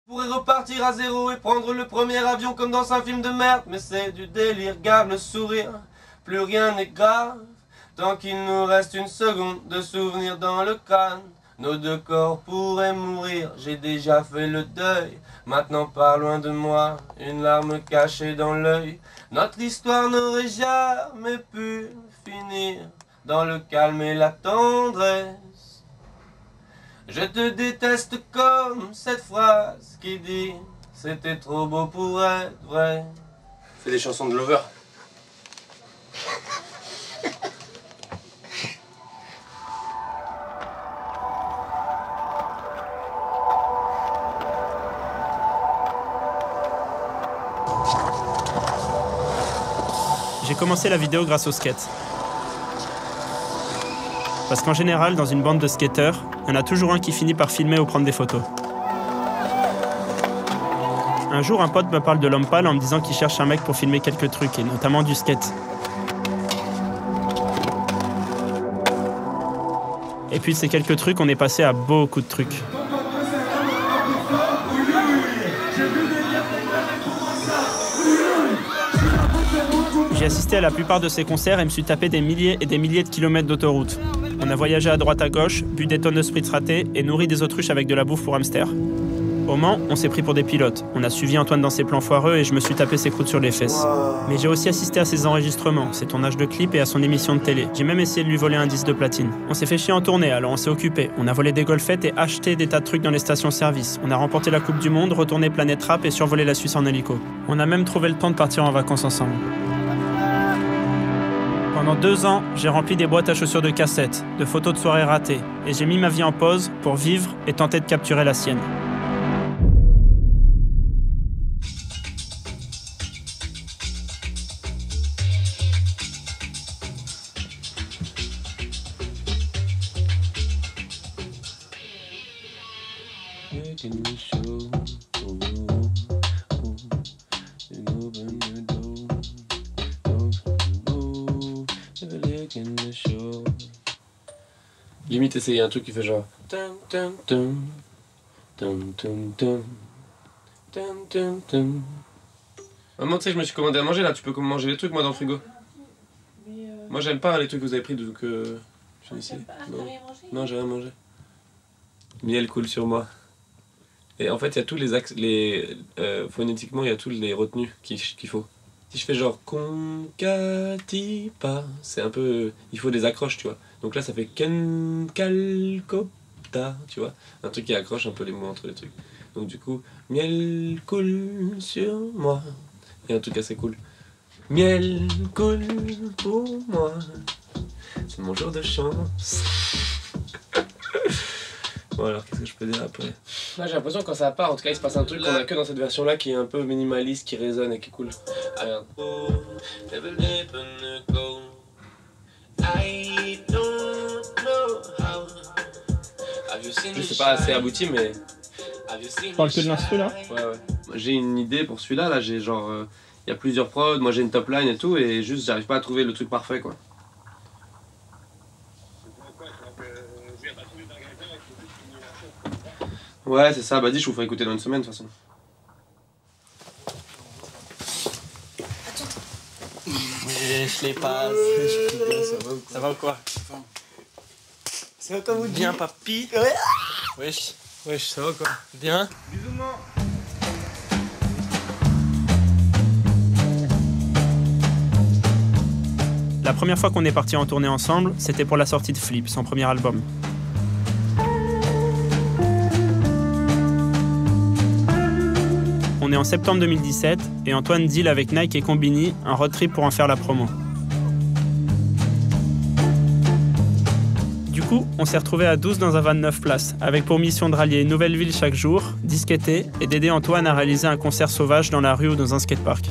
Je pourrais repartir à zéro et prendre le premier avion comme dans un film de merde. Mais c'est du délire, garde le sourire, plus rien n'est grave. Tant qu'il nous reste une seconde de souvenir dans le crâne. Nos deux corps pourraient mourir, j'ai déjà fait le deuil. Maintenant pas loin de moi, une larme cachée dans l'œil. Notre histoire n'aurait jamais pu finir dans le calme et la tendresse. Je te déteste comme cette phrase qui dit c'était trop beau pour être vrai. Fais des chansons de Lover. J'ai commencé la vidéo grâce au skate. Parce qu'en général, dans une bande de skateurs, il y en a toujours un qui finit par filmer ou prendre des photos. Un jour, un pote me parle de l'homme pâle en me disant qu'il cherche un mec pour filmer quelques trucs, et notamment du skate. Et puis de ces quelques trucs, on est passé à beaucoup de trucs. J'ai assisté à la plupart de ces concerts et me suis tapé des milliers et des milliers de kilomètres d'autoroute. On a voyagé à droite à gauche, bu des tonnes de spritz ratés et nourri des autruches avec de la bouffe pour hamster. Au Mans, on s'est pris pour des pilotes. On a suivi Antoine dans ses plans foireux et je me suis tapé ses croûtes sur les fesses. Mais j'ai aussi assisté à ses enregistrements, ses tournages de clips et à son émission de télé. J'ai même essayé de lui voler un disque de platine. On s'est fait chier en tournée, alors on s'est occupé. On a volé des golfettes et acheté des tas de trucs dans les stations-service. On a remporté la Coupe du Monde, retourné Planète Rap et survolé la Suisse en hélico. On a même trouvé le temps de partir en vacances ensemble. Pendant 2 ans, j'ai rempli des boîtes à chaussures de cassettes, de photos de soirées ratées, et j'ai mis ma vie en pause pour vivre et tenter de capturer la sienne. Limite, essayer un truc qui fait genre. Maman, tu sais, je me suis commandé à manger là, tu peux manger les trucs moi dans le frigo. Moi j'aime pas les trucs que vous avez pris donc je suis ici. Non, j'ai rien mangé. Miel coule sur moi. Et en fait, il y a tous les axes, phonétiquement, il y a tous les retenues qu'il faut. Si je fais genre concatipa, c'est un peu. Il faut des accroches, tu vois. Donc là, ça fait calcopta, tu vois. Un truc qui accroche un peu les mots entre les trucs. Donc du coup, miel coule sur moi. Il y a un truc assez cool. Miel coule pour moi. C'est mon jour de chance. Bon alors, qu'est-ce que je peux dire après? Là j'ai l'impression que quand ça part, en tout cas il se passe un truc qu'on a que dans cette version là qui est un peu minimaliste, qui résonne et qui est cool. Ah, regarde. C'est pas assez abouti mais... Tu parles que de l'instru là? Ouais. J'ai une idée pour celui-là, là j'ai genre... Il y a plusieurs prods, moi j'ai une top line et tout et juste j'arrive pas à trouver le truc parfait quoi. Ouais, c'est ça, bah dis, je vous ferai écouter dans une semaine de toute façon. Attends. Mais je les passe. Ça va ou quoi? C'est à toi vous Bien, papy. Ouais. Wesh, ça va quoi? Bien? Bisous, maman. La première fois qu'on est partis en tournée ensemble, c'était pour la sortie de Flip, son premier album. On est en septembre 2017 et Antoine deal avec Nike et Combini un road trip pour en faire la promo. Du coup, on s'est retrouvés à 12 dans un van 9 places, avec pour mission de rallier une nouvelle ville chaque jour, disqueter et d'aider Antoine à réaliser un concert sauvage dans la rue ou dans un skatepark.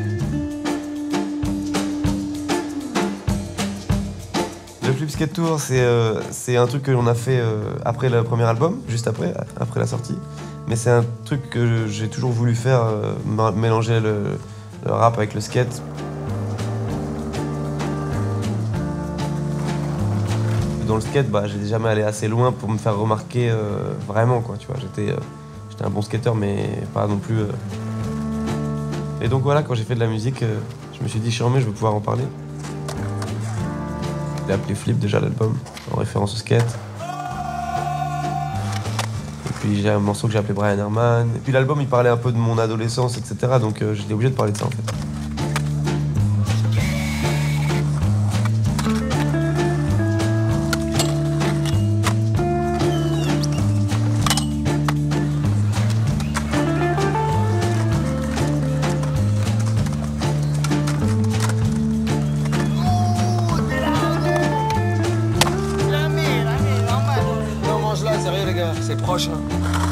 Le Flip Skate Tour, c'est un truc que l'on a fait après le premier album, juste après la sortie. Mais c'est un truc que j'ai toujours voulu faire, mélanger le rap avec le skate. Dans le skate, j'étais jamais allé assez loin pour me faire remarquer vraiment, quoi, tu vois. J'étais J'étais un bon skateur, mais pas non plus... Et donc voilà, quand j'ai fait de la musique, je me suis dit, charmé, je veux pouvoir en parler. J'ai appelé Flip déjà l'album, en référence au skate. Et puis j'ai un morceau que j'ai appelé Brian Herman. Et puis l'album, il parlait un peu de mon adolescence, etc. Donc j'étais obligé de parler de ça en fait. C'est proche, hein.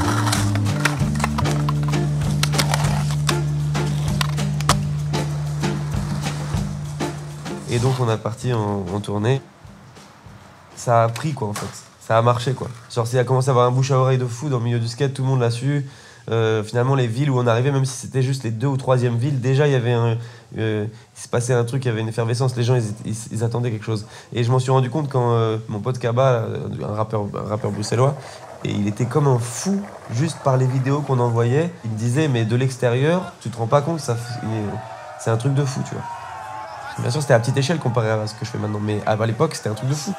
Et donc on est parti en tournée. Ça a pris quoi en fait. Ça a marché quoi. Genre s'il a commencé à avoir un bouche à oreille de fou dans le milieu du skate, tout le monde l'a su. Finalement les villes où on arrivait, même si c'était juste les 2e ou 3e villes, déjà il y avait il se passait un truc, il y avait une effervescence, les gens ils attendaient quelque chose. Et je m'en suis rendu compte quand mon pote Kaba, un rappeur bruxellois, et il était comme un fou juste par les vidéos qu'on envoyait. Il me disait mais de l'extérieur, tu te rends pas compte, c'est un truc de fou, tu vois. Bien sûr c'était à petite échelle comparé à ce que je fais maintenant, mais à l'époque c'était un truc de fou.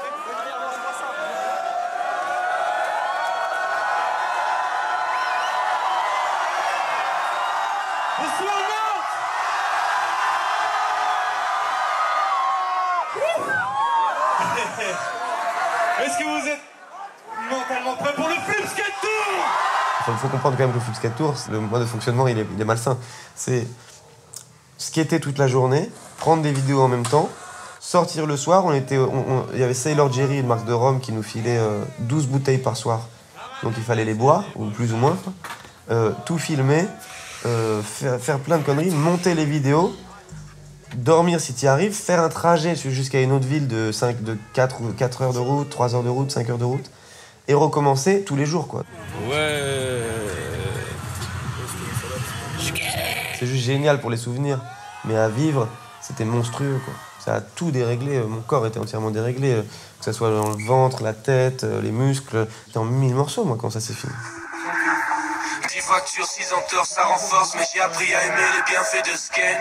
Est-ce que vous êtes mentalement prêts pour le Flip Skate Tour? Il faut comprendre quand même que le Flip Skate Tour, le mode de fonctionnement, il est malsain. C'est skater toute la journée, prendre des vidéos en même temps, sortir le soir. Il y avait Sailor Jerry, une marque de rhum, qui nous filait 12 bouteilles par soir. Donc il fallait les boire, ou plus ou moins. Tout filmer, faire plein de conneries, monter les vidéos, dormir si tu y arrives, faire un trajet jusqu'à une autre ville de 4 heures de route, 3 heures de route, 5 heures de route, et recommencer tous les jours, quoi. Ouais. C'est juste génial pour les souvenirs, mais à vivre, c'était monstrueux, quoi. Ça a tout déréglé, mon corps était entièrement déréglé, que ce soit dans le ventre, la tête, les muscles. J'étais en 1000 morceaux, moi, quand ça s'est fini. 10 fractures, 6 entorses, ça renforce, mais j'ai appris à aimer les bienfaits de Sken.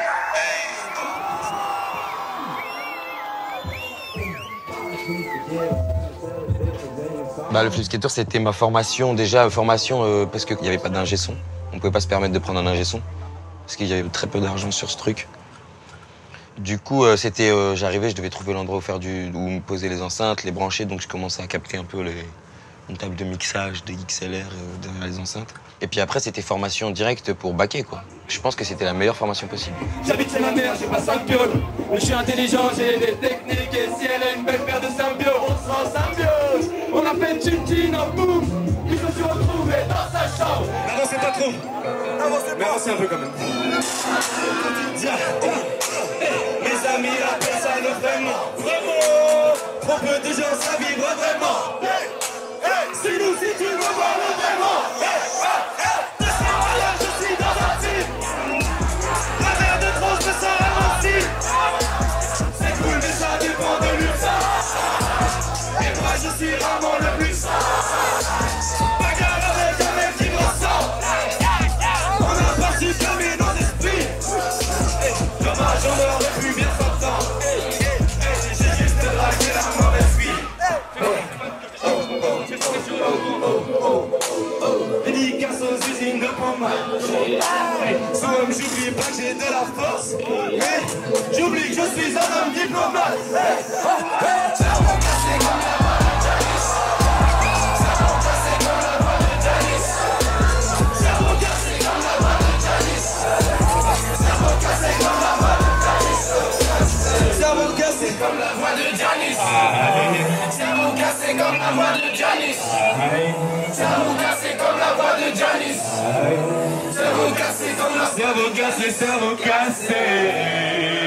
Le Flip Skate Tour, c'était ma formation, parce qu'il n'y avait pas d'ingé son. On ne pouvait pas se permettre de prendre un ingé son, parce qu'il y avait très peu d'argent sur ce truc. Du coup, j'arrivais, je devais trouver l'endroit où me poser les enceintes, les brancher, donc je commençais à capter un peu une table de mixage, de XLR derrière les enceintes. Et puis après, c'était formation directe pour baquer, quoi. Je pense que c'était la meilleure formation possible. J'habite chez ma mère, j'ai pas 5 pioles. Mais je suis intelligent, j'ai des techniques. Et si elle a une belle paire de symbiose, on sera en symbiose. On a fait Tintin en boum. Puis je me suis retrouvé dans sa chambre. N'avancez pas trop. Mais avancez un peu quand même. Mes amis, la personne vraiment. Trop peu de gens, ça vibre vraiment. C'est nous si tu veux voir le vraiment. Je suis dans un team. La merde de trop, je me sens invincible. C'est cool, mais ça dépend de l'URSA. Et moi, je suis vraiment le plus. Bagarre avec un mec qui me ressent. On a pas su calmer nos esprits. Dommage, on aurait pu bien s'entendre. J'ai juste dragué la mauvaise fille. Dédicace aux usines de pommade. Souvent j'oublie pas que j'ai de la force. J'oublie que je suis un homme diplomate. Cerveau cassé comme la voix de Janis. Cerveau cassé comme la voix de Janis. Cerveau cassé comme la voix de Janis. Cerveau cassé comme la voix de Janis. Cerveau cassé comme la voix de Janis. Cerveau cassé comme la voix de Janis. Cerveau cassé comme la voix de Janis. Cerveau cassé comme la cerveau cassé, cerveau cassé.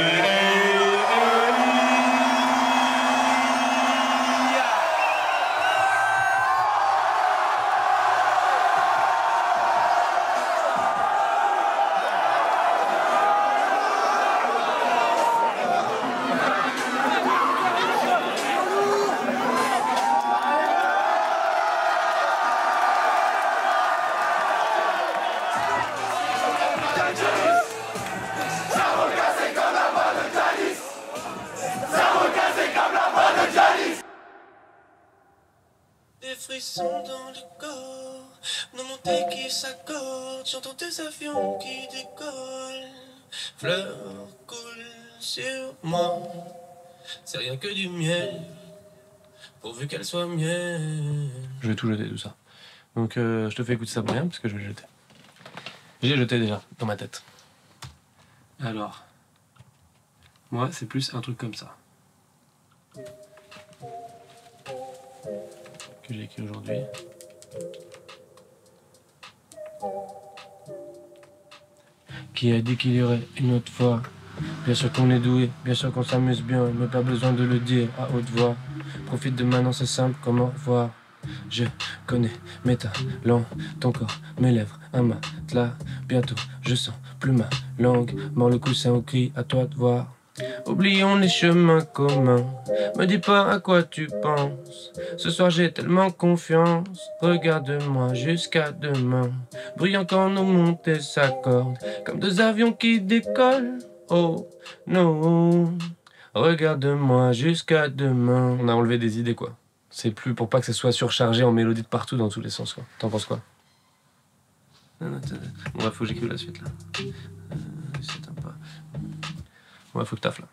sont dans le corps, dans mon thé qui s'accorde, j'entends des avions qui décollent. Fleurs coulent sur moi, c'est rien que du miel, pourvu qu'elle soit mienne. Je vais tout jeter, tout ça. Donc je te fais écouter ça pour rien, parce que je vais le jeter. J'ai jeté déjà, dans ma tête. Alors, moi, c'est plus un truc comme ça. Que j'ai écrit aujourd'hui. Qui a dit qu'il y aurait une autre fois? Bien sûr qu'on est doué, bien sûr qu'on s'amuse bien, mais pas besoin de le dire à haute voix. Profite de maintenant, c'est simple comme au revoir. Je connais mes talents, ton corps, mes lèvres, un matelas. Bientôt, je sens plus ma langue. Mord le coussin au cri, à toi de voir. Oublions les chemins communs. Me dis pas à quoi tu penses. Ce soir j'ai tellement confiance. Regarde-moi jusqu'à demain. Brillant quand nos montées s'accordent. Comme deux avions qui décollent. Oh non. Regarde-moi jusqu'à demain. On a enlevé des idées quoi. C'est plus pour pas que ça soit surchargé en mélodie de partout dans tous les sens quoi. T'en penses quoi? Bon, faut que j'écrive la suite là. C'est un pas. Ouais, faut que taffe là.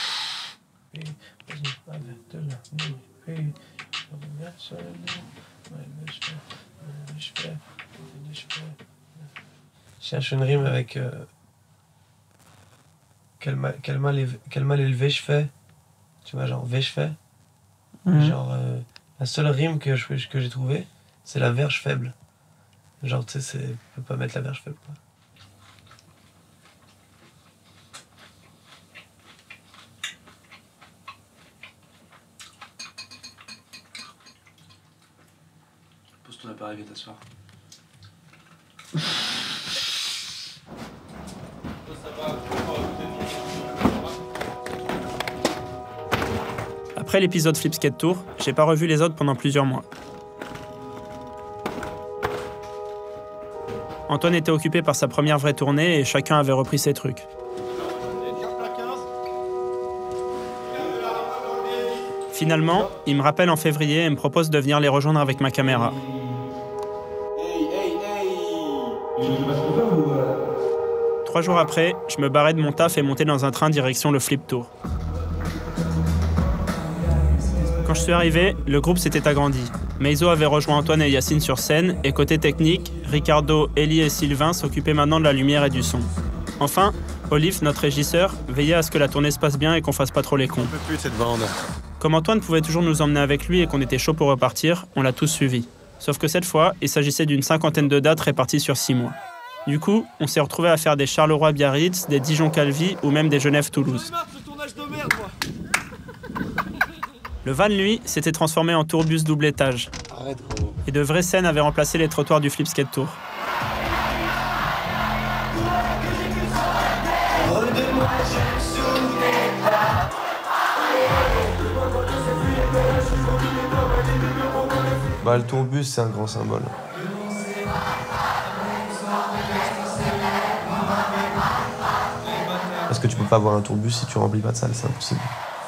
Je cherche une rime avec quel mal élevé je fais. Tu vois, genre V je fais. Genre la seule rime que j'ai trouvée, c'est la verge faible. Genre tu sais, on peut pas mettre la verge faible quoi. Pose ton appareil, viens t'asseoir. Après l'épisode Flip Skate Tour, j'ai pas revu les autres pendant plusieurs mois. Antoine était occupé par sa première vraie tournée et chacun avait repris ses trucs. Finalement, il me rappelle en février et me propose de venir les rejoindre avec ma caméra. Trois jours après, je me barrais de mon taf et montais dans un train direction le Flip Tour. Quand je suis arrivé, le groupe s'était agrandi. Meizo avait rejoint Antoine et Yacine sur scène, et côté technique, Ricardo, Eli et Sylvain s'occupaient maintenant de la lumière et du son. Enfin, Olive, notre régisseur, veillait à ce que la tournée se passe bien et qu'on fasse pas trop les cons. Comme Antoine pouvait toujours nous emmener avec lui et qu'on était chaud pour repartir, on l'a tous suivi. Sauf que cette fois, il s'agissait d'une 50aine de dates réparties sur 6 mois. Du coup, on s'est retrouvés à faire des Charleroi-Biarritz, des Dijon-Calvi ou même des Genève-Toulouse. Le van, lui, s'était transformé en tourbus double étage. Et de vraies scènes avaient remplacé les trottoirs du Flip Skate Tour. Bah, le tourbus, c'est un grand symbole. Parce que tu peux pas avoir un tourbus si tu remplis pas de salle, c'est impossible.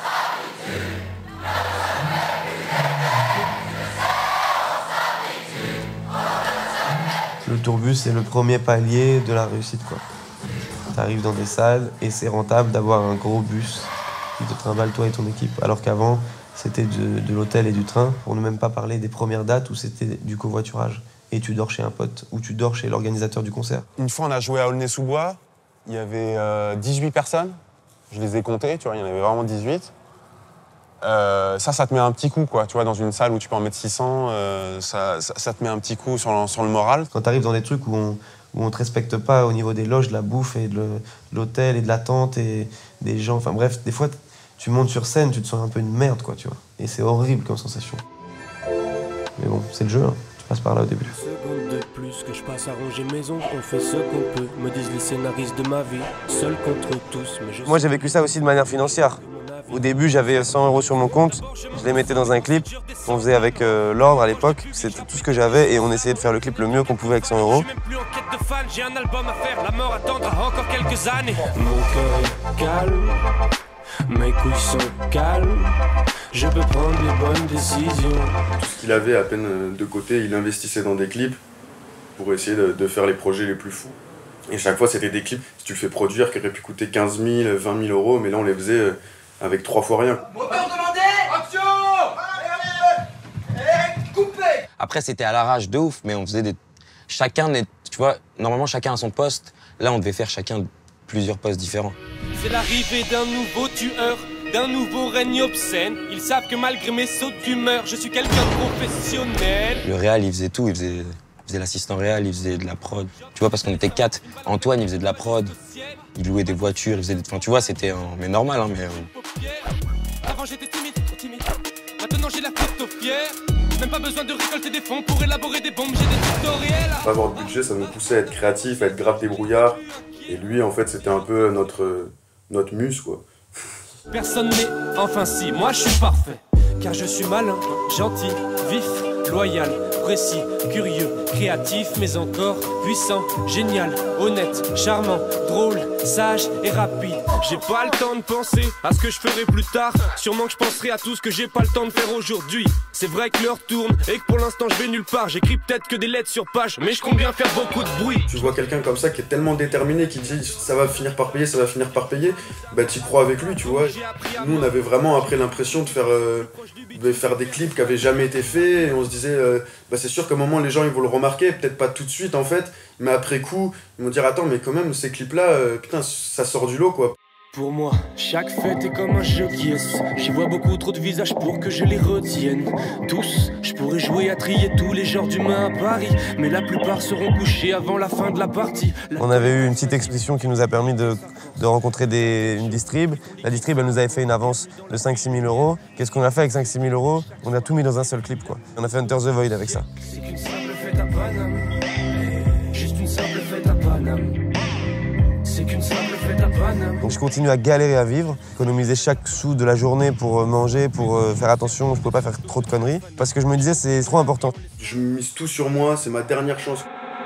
Le tourbus, c'est le premier palier de la réussite, quoi. T'arrives dans des salles et c'est rentable d'avoir un gros bus qui te trimballe toi et ton équipe. Alors qu'avant, c'était de l'hôtel et du train, pour ne même pas parler des premières dates où c'était du covoiturage. Et tu dors chez un pote ou tu dors chez l'organisateur du concert. Une fois, on a joué à Aulnay-sous-Bois. Il y avait 18 personnes. Je les ai comptées, tu vois, il y en avait vraiment 18. Ça te met un petit coup, quoi. Tu vois, dans une salle où tu peux en mettre 600, ça te met un petit coup sur le moral. Quand t'arrives dans des trucs où on te respecte pas au niveau des loges, de la bouffe et de l'hôtel et de la tente et des gens, enfin bref, des fois, tu montes sur scène, tu te sens un peu une merde, quoi, tu vois. Et c'est horrible comme sensation. Mais bon, c'est le jeu, hein. Tu passes par là au début. Seconde de plus que je passe à ranger maison, on fait ce qu'on peut, me disent les scénaristes de ma vie, seul contre tous. Mais moi, j'ai vécu ça aussi de manière financière. Au début, j'avais 100 € sur mon compte, je les mettais dans un clip qu'on faisait avec l'Ordre à l'époque. C'était tout ce que j'avais et on essayait de faire le clip le mieux qu'on pouvait avec 100 €. J'ai un album à faire, la mort attendra encore quelques années. Mon cœur est calme, mes couilles sont calmes. je peux prendre les bonnes décisions. Tout ce qu'il avait à peine de côté, il investissait dans des clips pour essayer de faire les projets les plus fous. Et chaque fois, c'était des clips, si tu le fais produire, qui auraient pu coûter 15 000, 20 000 euros, mais là, on les faisait avec 3 fois rien. Moteur demandé. Action. Et coupé. Après, c'était à l'arrache de ouf, mais on faisait des... Chacun, tu vois, normalement, chacun a son poste. Là, on devait faire chacun plusieurs postes différents. C'est l'arrivée d'un nouveau tueur, d'un nouveau règne obscène. Ils savent que malgré mes sautes d'humeur, je suis quelqu'un de professionnel. Le réal, il faisait tout. Il faisait l'assistant réal, il faisait de la prod. Tu vois, parce qu'on était 4. Antoine, il faisait de la prod. Il louait des voitures, il faisait des... Enfin, tu vois, c'était mais normal, hein, mais... Avant, j'étais timide, trop timide. Maintenant, j'ai la tête aux fière. Même pas besoin de récolter des fonds pour élaborer des bombes, j'ai des tutoriels. Pas avoir de budget, ça nous poussait à être créatifs, à être grave débrouillard. Et lui, en fait, c'était un peu notre muse, quoi. Personne n'est, enfin si, moi je suis parfait. Car je suis malin, gentil, vif, loyal, précis, curieux, créatif, mais encore puissant, génial, honnête, charmant, drôle, sage et rapide. J'ai pas le temps de penser à ce que je ferai plus tard. Sûrement que je penserai à tout ce que j'ai pas le temps de faire aujourd'hui. C'est vrai que l'heure tourne et que pour l'instant je vais nulle part. J'écris peut-être que des lettres sur page, mais je compte bien faire beaucoup de bruit. Tu vois quelqu'un comme ça qui est tellement déterminé, qui dit ça va finir par payer, ça va finir par payer, bah t'y crois avec lui, tu vois. Nous on avait vraiment après l'impression de faire des clips qui avaient jamais été faits, et on se disait bah c'est sûr qu'à un moment les gens ils vont le remarquer, peut-être pas tout de suite en fait, mais après coup ils vont dire attends mais quand même ces clips là, putain ça sort du lot quoi. Pour moi, chaque fête est comme un jeu qui est. J'y vois beaucoup trop de visages pour que je les retienne. Tous, je pourrais jouer à trier tous les genres d'humains à Paris, mais la plupart seront couchés avant la fin de la partie. On avait eu une petite expédition qui nous a permis de rencontrer une distrib. La distrib, elle nous avait fait une avance de 5-6 000 euros. Qu'est-ce qu'on a fait avec 5-6 000 euros? On a tout mis dans un seul clip, quoi. On a fait Enter the Void avec ça. C'est qu'une simple fête à Paname. Juste une simple fête à Paname. C'est qu'une simple fête à Paname. Donc je continue à galérer à vivre, économiser chaque sou de la journée pour manger, pour faire attention, je peux pas faire trop de conneries. Parce que je me disais, c'est trop important. Je mise tout sur moi, c'est ma dernière chance.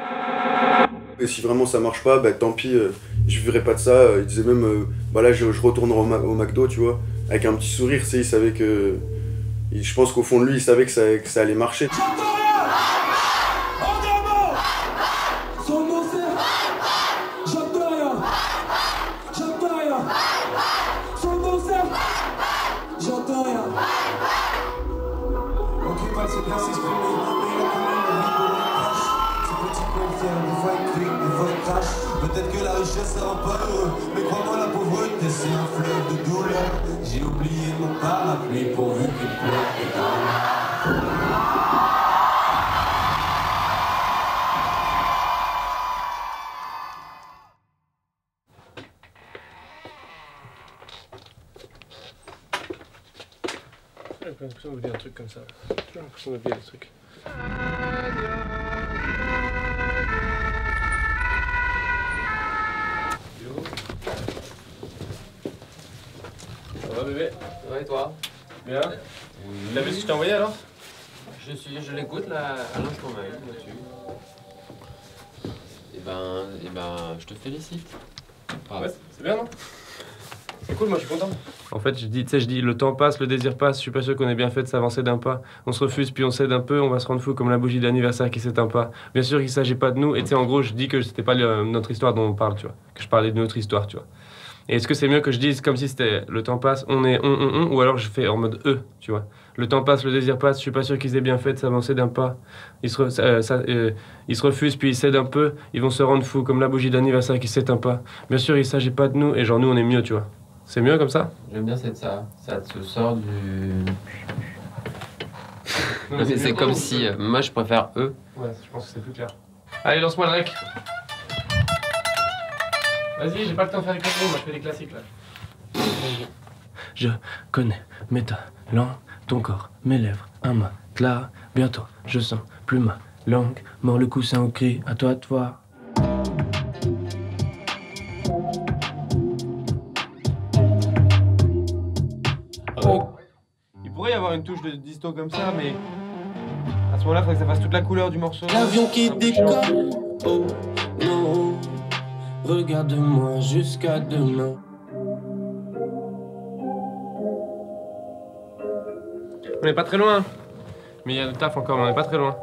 Et si vraiment ça marche pas, bah tant pis, je vivrai pas de ça. Il disait même, bah là je retournerai au McDo, tu vois, avec un petit sourire, tu sais, il savait que... Je pense qu'au fond de lui, il savait que ça allait marcher. Peut-être que la richesse rend pas heureux, mais crois-moi la pauvreté c'est un fleuve de douleur. J'ai oublié mon parapluie pourvu qu'il pleuve. J'ai l'impression d'oublier un truc comme ça. J'ai l'impression d'oublier des trucs. Ça va bébé? Ouais, et toi? Bien. T'as vu ce que je t'ai envoyé alors? Je l'écoute là à l'instant même là-dessus. Et ben, je te félicite. Ah. Ouais, c'est bien non? C'est cool, moi je suis content. En fait, je dis, le temps passe, le désir passe, je suis pas sûr qu'on ait bien fait de s'avancer d'un pas. On se refuse, puis on cède un peu, on va se rendre fou comme la bougie d'anniversaire qui s'éteint pas. Bien sûr, il s'agit pas de nous, et tu sais, en gros, je dis que c'était pas notre histoire dont on parle, tu vois. Que je parlais de notre histoire, tu vois. Et est-ce que c'est mieux que je dise comme si c'était le temps passe, on est on, ou alors je fais en mode tu vois. Le temps passe, le désir passe, je suis pas sûr qu'ils aient bien fait de s'avancer d'un pas. Ils se refusent, puis ils cèdent un peu, ils vont se rendre fous comme la bougie d'anniversaire qui s'éteint pas. Bien sûr, il s'agit pas de nous, et genre nous on est mieux, tu vois. C'est mieux comme ça? J'aime bien ça. Ça te sort du... c'est comme si... moi, je préfère eux. Ouais, je pense que c'est plus clair. Allez, lance-moi le rec. Vas-y, j'ai pas le temps de faire des classiques, moi je fais des classiques là. Je connais mes talents, ton corps, mes lèvres, un matelas. Bientôt, je sens plus ma langue. Mord le coussin au cri, à toi de voir. Il pourrait y avoir une touche de disto comme ça, mais à ce moment-là, il faudrait que ça fasse toute la couleur du morceau. L'avion qui décolle, oh non, regarde-moi jusqu'à demain. On n'est pas très loin. Mais il y a du taf encore, mais on n'est pas très loin.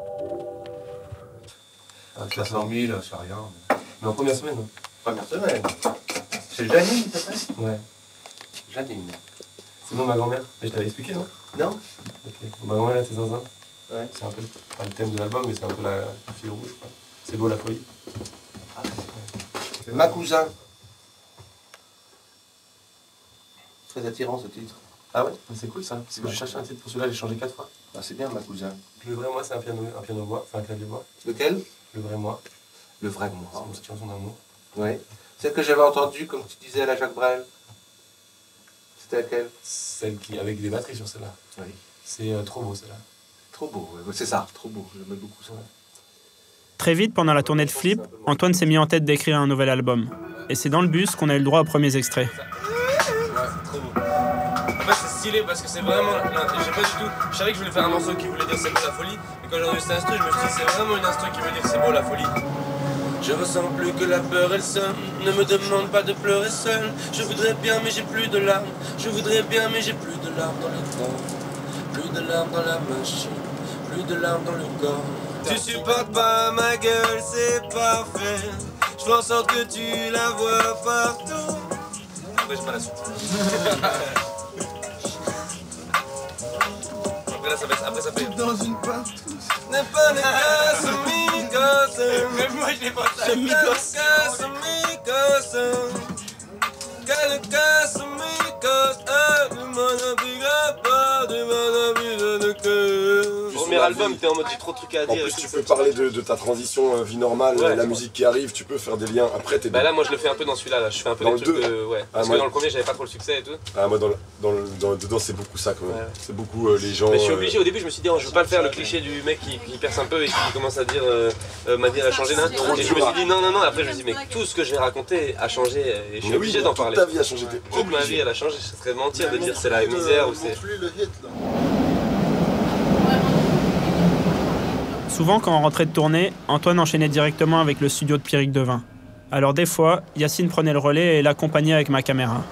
400 000, c'est rien. Mais en première semaine. Première semaine. C'est Janine, t'as fait? Ouais. Janine. C'est non ma grand-mère. Je t'avais expliqué, non? Non. Ok. Ma grand-mère, là, c'est zinzin. Ouais. C'est un peu pas le thème de l'album, mais c'est un peu la fille rouge, quoi. C'est beau la folie. Ah, c'est ma cousin. Très attirant ce titre. Ah ouais? C'est cool ça. Parce que j'ai cherché un titre pour celui-là, j'ai changé 4 fois. Ah, c'est bien, ma cousin. Le vrai moi, c'est un piano voix, enfin un clavier voix. Lequel? Le vrai moi. Le vrai moi. C'est une petite chanson d'amour. Oui. Celle que j'avais entendue, comme tu disais à la Jacques Brel. C'était laquelle? Celle qui, avec des batteries sur celle-là. Oui. C'est trop beau celle-là. Trop beau, ouais. C'est ça, trop beau. J'aime beaucoup ça. Très vite, pendant la tournée de Flip, Antoine s'est mis en tête d'écrire un nouvel album. Et c'est dans le bus qu'on a eu le droit aux premiers extraits. Ouais, c'est trop beau. Après, c'est stylé parce que c'est vraiment. Je sais pas du tout. Je savais que je voulais faire un morceau qui voulait dire c'est beau la folie. Mais quand j'ai entendu cet instru, je me suis dit c'est vraiment une instru qui veut dire c'est beau la folie. Je ressens plus que la peur et le seum. Ne me demande pas de pleurer seul. Je voudrais bien, mais j'ai plus de larmes. Je voudrais bien, mais j'ai plus de larmes dans le corps. Plus de larmes dans la machine. Plus de larmes dans le corps. Tu supportes pas ma gueule, c'est parfait. Je fais en sorte que tu la vois partout. Après, j'ai pas la suite. Après, ça fait. Dans une partout. N'est pas le cas, c'est Migos. Même moi, je l'ai pas fait. Migos. Quel cas, c'est Migos. Premier album, t'es en mode j'ai trop de trucs à dire. En plus, tu peux parler de ta transition vie normale, ouais, la musique qui arrive, tu peux faire des liens. Après, t'es. Bah là, moi, je le fais un peu dans celui-là. Là. Je fais un peu des trucs de. Ouais. Parce que dans le premier, j'avais pas trop le succès et tout. Ah, moi, dedans, c'est beaucoup ça quand même. Ouais. C'est beaucoup les gens. Mais je suis obligé. Au début, je me suis dit, oh, je veux pas le faire le cliché du mec qui perce un peu et qui commence à dire ma vie elle a changé là. Et je me suis dit, non. Après, je me suis dit, mais tout ce que j'ai raconté a changé et je suis obligé d'en parler. Toute ta vie a changé. Toute ma vie, elle a changé. Ce serait mentir de dire c'est la misère ou c'est. Souvent, quand on rentrait de tournée, Antoine enchaînait directement avec le studio de Pierrick Devin. Alors des fois, Yacine prenait le relais et l'accompagnait avec ma caméra.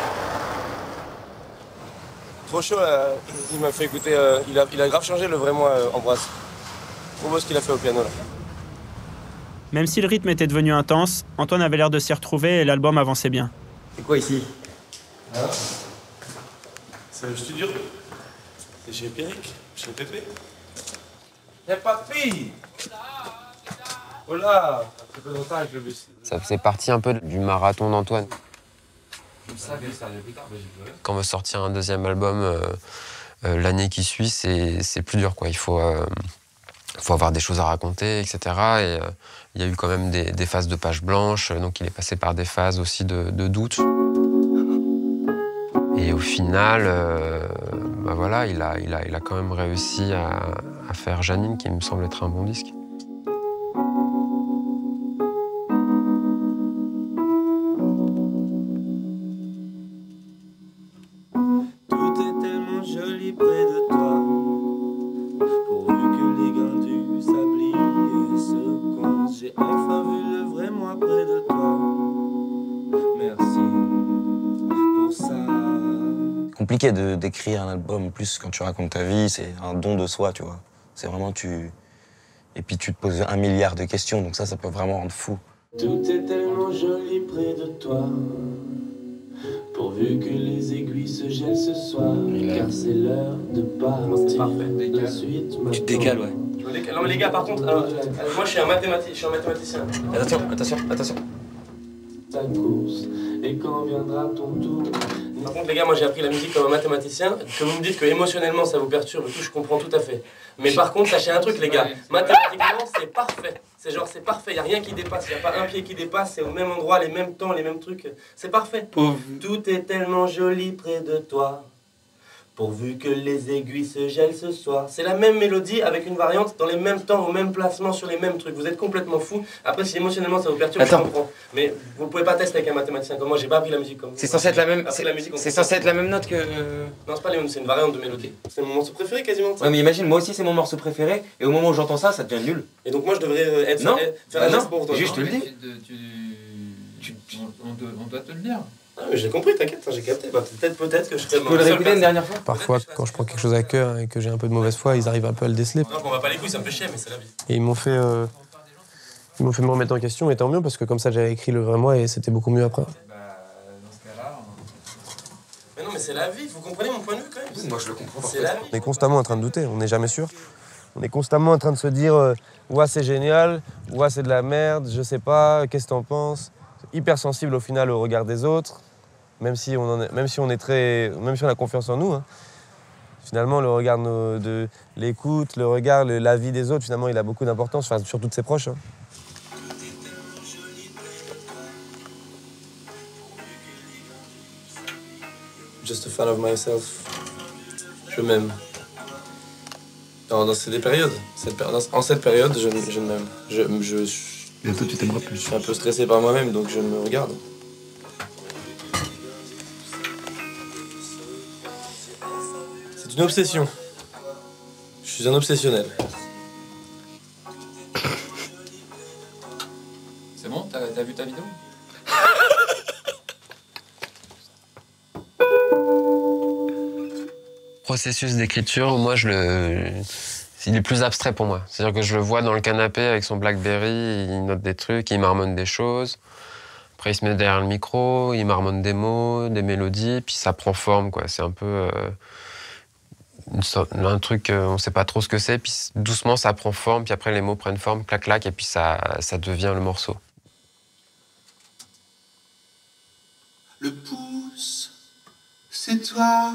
Trop chaud, il m'a fait écouter, il a grave changé le vrai moi, Ambroise. Trop beau ce qu'il a fait au piano là. Même si le rythme était devenu intense, Antoine avait l'air de s'y retrouver et l'album avançait bien. C'est quoi ici? C'est le studio. C'est chez Pierrick, chez Pépé. Y'a pas de fille. Oh là, ça fait longtemps avec le bus. Ça faisait partie un peu du marathon d'Antoine. Quand on veut sortir un deuxième album, l'année qui suit, c'est plus dur, quoi. Il faut avoir des choses à raconter, etc. Et il y a eu quand même des phases de page blanche, donc il est passé par des phases aussi de doute. Et au final, bah voilà, il a quand même réussi à faire Janine, qui me semble être un bon disque. Tout est tellement joli près de toi, pourvu que les grains du sablier se comptent. J'ai enfin vu le vrai moi près de toi. Merci pour ça. Compliqué d'écrire un album, en plus quand tu racontes ta vie, c'est un don de soi, tu vois. C'est vraiment Et puis tu te poses 1 milliard de questions, donc ça peut vraiment rendre fou. Tout est tellement joli près de toi, pourvu que les aiguilles se gèlent ce soir, car c'est l'heure de partir de suite maintenant. Tu te décales, ouais. Non mais les gars, par contre, moi je suis un mathématicien. Attention. Ta course, et quand viendra ton tour. Par contre les gars, moi j'ai appris la musique comme un mathématicien. Que vous me dites que émotionnellement ça vous perturbe et tout, je comprends tout à fait. Mais par contre, sachez un truc les gars, mathématiquement c'est parfait. C'est genre c'est parfait, y a rien qui dépasse, y a pas un pied qui dépasse, c'est au même endroit, les mêmes temps, les mêmes trucs. C'est parfait. Tout est tellement joli près de toi, pourvu que les aiguilles se gèlent ce soir. C'est la même mélodie avec une variante dans les mêmes temps, au même placement, sur les mêmes trucs. Vous êtes complètement fou. Après, si émotionnellement ça vous perturbe, je comprends. Mais vous pouvez pas tester avec un mathématicien comme moi, j'ai pas appris la musique comme vous. C'est censé être la même. C'est censé être la même note que. Non, c'est pas les mêmes, c'est une variante de mélodie. C'est mon morceau préféré quasiment. Ouais, mais imagine, moi aussi c'est mon morceau préféré, et au moment où j'entends ça, ça devient nul. Et donc moi je devrais être non. faire un geste pour toi. Juste te le dis. On doit te le dire. Ah, mais j'ai compris, t'inquiète, j'ai capté. Bah, peut-être que je serais... Tu peux le réécouter une dernière fois? Parfois, quand je prends quelque chose à cœur et que j'ai un peu de mauvaise foi, ils arrivent un peu à le déceler. Non, je m'en bats pas les couilles, ça me fait chier, mais c'est la vie. Et ils m'ont fait me remettre en question, et tant mieux, parce que comme ça, j'avais écrit le vrai moi et c'était beaucoup mieux après. Dans ce cas-là... Mais non, mais c'est la vie, vous comprenez mon point de vue quand même. Moi, je le comprends. C'est la vie. On est constamment en train de douter, on n'est jamais sûr. On est constamment en train de se dire ouah c'est génial, ouah c'est de la merde, je sais pas, qu'est-ce que t'en penses. Hyper sensible au final au regard des autres, même si on a confiance en nous. Hein. Finalement, le regard de l'écoute, le regard, la vie des autres, finalement, il a beaucoup d'importance, enfin, surtout de ses proches. Hein. Just a fan of myself. Je m'aime. C'est des périodes. En cette période, je m'aime. Bientôt, tu t'aimeras plus. Je suis un peu stressé par moi-même, donc je me regarde. C'est une obsession. Je suis un obsessionnel. C'est bon? T'as vu ta vidéo? Processus d'écriture, moi, il est plus abstrait pour moi. C'est-à-dire que je le vois dans le canapé avec son Blackberry, il note des trucs, il marmonne des choses. Après, il se met derrière le micro, il marmonne des mots, des mélodies, puis ça prend forme, quoi. C'est un peu un truc, on sait pas trop ce que c'est, puis doucement, ça prend forme, puis après, les mots prennent forme, clac, clac, et puis ça devient le morceau. Le pouce, c'est toi.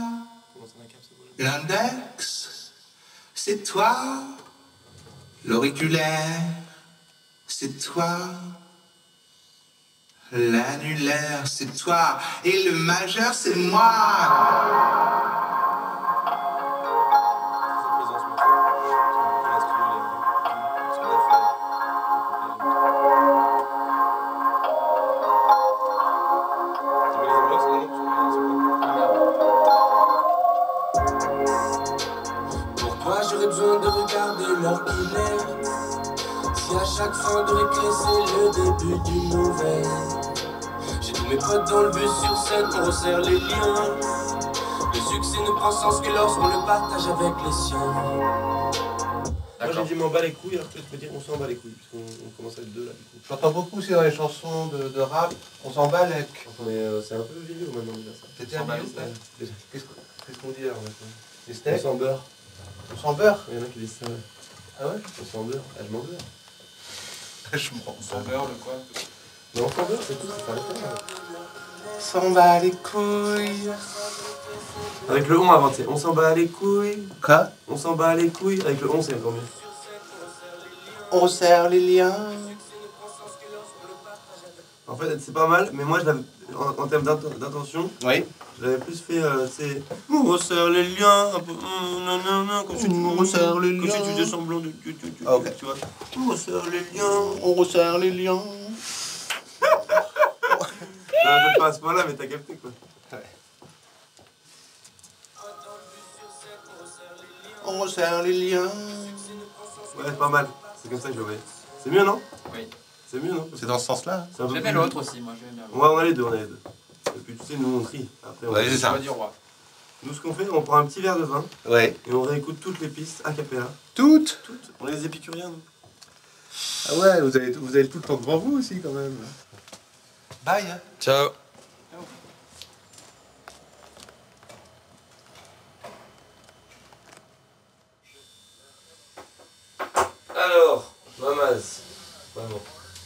L'index, c'est toi. L'auriculaire, c'est toi. L'annulaire, c'est toi. Et le majeur, c'est moi. Pourquoi j'aurais besoin de regarder l'heure qu'il est? Si à chaque fin de récré c'est le début d'une nouvelle. J'ai tous mes potes dans le bus sur scène, on resserre les liens. Le succès ne prend sens que lorsqu'on le partage avec les siens. Moi j'ai dit m'en bats les couilles, alors que je peux dire on s'en bat les couilles, puisqu'on commence à être deux là du coup. J'entends beaucoup aussi dans les chansons de rap, on s'en bat les... Mais c'est un peu vidéo maintenant déjà ça. C'était un vidéo ça. Qu'est-ce qu'on dit alors maintenant? Les steaks? On s'en beurre. On s'en beurre? Il y en a qui disent ça. Ah ouais? On s'en beurre. Ah, je m'en beurre. On s'en beurre, le quoi? Mais on s'en beurre, c'est tout, c'est pas le temps. On s'en bat les couilles. Avec le on inventé, on s'en bat les couilles. Quoi? On s'en bat les couilles. Avec le on, c'est encore mieux. On resserre les liens. En fait, c'est pas mal, mais moi, je l'avais, en termes d'intention, oui. Je l'avais plus fait, c'est on resserre les liens, un peu, nanana, comme si on resserre les liens. Comme si tu faisais semblant de, Ah, okay. Tu vois. On resserre les liens. On resserre les liens. Peut-être pas à ce point-là, mais t'as capté quoi. Ouais. On resserre les liens. Ouais, pas mal. C'est comme ça que je le voyais. C'est mieux, non? Oui. C'est mieux, non? C'est dans ce sens-là. J'aimais l'autre aussi, moi, j'aimais bien. Ouais, on a les deux, Et puis tu sais, nous on trie. Après, ouais, c'est ça. Du roi. Nous, ce qu'on fait, on prend un petit verre de vin. Ouais. Et on réécoute toutes les pistes a cappella. Toutes? On est des épicuriens, nous. Ah ouais, vous avez tout le temps devant vous aussi, quand même. Bye. Hein. Ciao. Alors, Mamaz. Vraiment.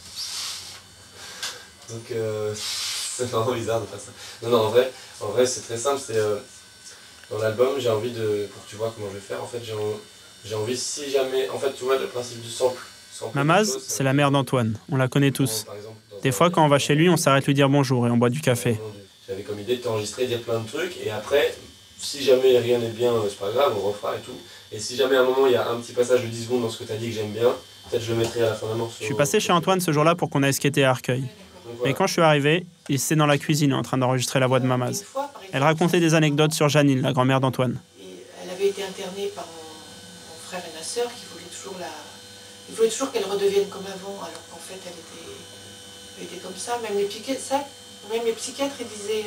Donc, c'est vraiment bizarre de faire ça. Non, en vrai c'est très simple. C'est dans l'album, j'ai envie de. Pour que tu vois comment je vais faire, en fait, j'ai envie, si jamais. En fait, tu vois le principe du sample. Mamaz, c'est la mère d'Antoine. On la connaît tous. Des fois, quand on va chez lui, on s'arrête lui dire bonjour et on boit du café. J'avais comme idée de t'enregistrer, dire plein de trucs, et après, si jamais rien n'est bien, c'est pas grave, on refera et tout. Et si jamais à un moment il y a un petit passage de 10 secondes dans ce que t'as dit que j'aime bien, peut-être je le mettrai à la fin d'un morceau. Je suis passé chez Antoine ce jour-là pour qu'on aille skater à Arcueil. Mais quand je suis arrivé, il était dans la cuisine en train d'enregistrer la voix de Mamaz. Elle racontait des anecdotes sur Janine, la grand-mère d'Antoine. Elle avait été internée par mon frère et ma sœur qui voulaient toujours qu'elle redevienne comme avant, alors qu'en fait elle était comme ça. Même les piquets, ça, Même les psychiatres, ils disaient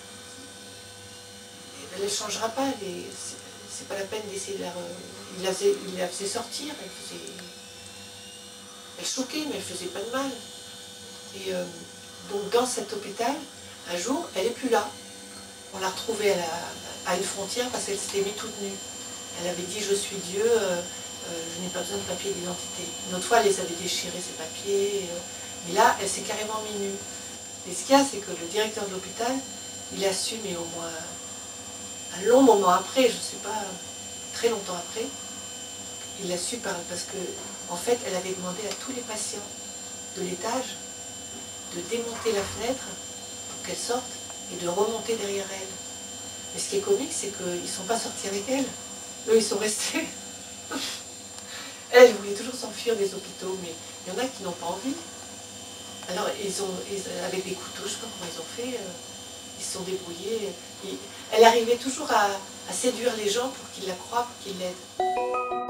elle ne changera pas, c'est pas la peine d'essayer de la... Il la faisait sortir, elle choquait, mais elle faisait pas de mal. Et donc dans cet hôpital, un jour, elle n'est plus là. On l'a retrouvée à une frontière parce qu'elle s'était mise toute nue. Elle avait dit « Je suis Dieu, je n'ai pas besoin de papier d'identité ». Une autre fois, elle les avait déchirés, ses papiers. Mais là, elle s'est carrément mise nue. Et ce qu'il y a, c'est que le directeur de l'hôpital, il a su, mais au moins un long moment après, je ne sais pas, très longtemps après, il l'a su parce que, en fait, elle avait demandé à tous les patients de l'étage de démonter la fenêtre pour qu'elle sorte et de remonter derrière elle. Mais ce qui est comique, c'est qu'ils ne sont pas sortis avec elle. Eux, ils sont restés. Elle voulait toujours s'enfuir des hôpitaux, mais il y en a qui n'ont pas envie. Alors, avec des couteaux, je ne sais pas comment ils ont fait, ils se sont débrouillés. Elle arrivait toujours à séduire les gens pour qu'ils la croient, pour qu'ils l'aident.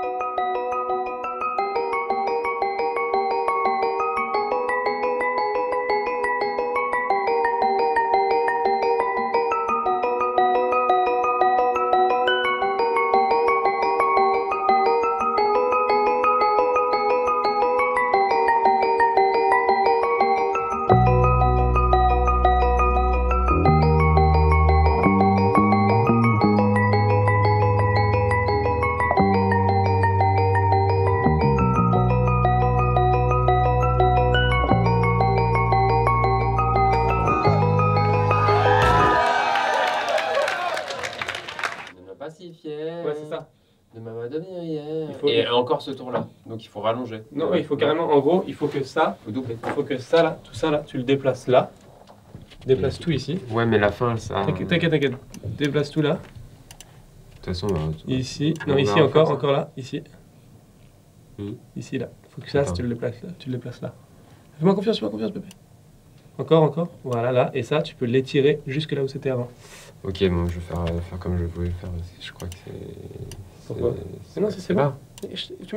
Ouais, c'est ça. De ma devenir hier. Et encore ce tour-là. Donc il faut rallonger. Non, il faut carrément, en gros, il faut que ça, faut doubler. Il faut que ça là, tout ça là, tu le déplaces là. Déplace tout ici. Ouais, mais la fin, ça. T'inquiète. Déplace tout là. De toute façon, ici. Non, ici encore là, ici. Ici là. Faut que ça, tu le déplaces là. Fais-moi confiance, bébé. Encore. Voilà, là. Et ça, tu peux l'étirer jusque là où c'était avant. Ok, bon, je vais faire comme je voulais le faire. Parce que je crois que c'est. Pourquoi? Mais non, c'est bon. Tu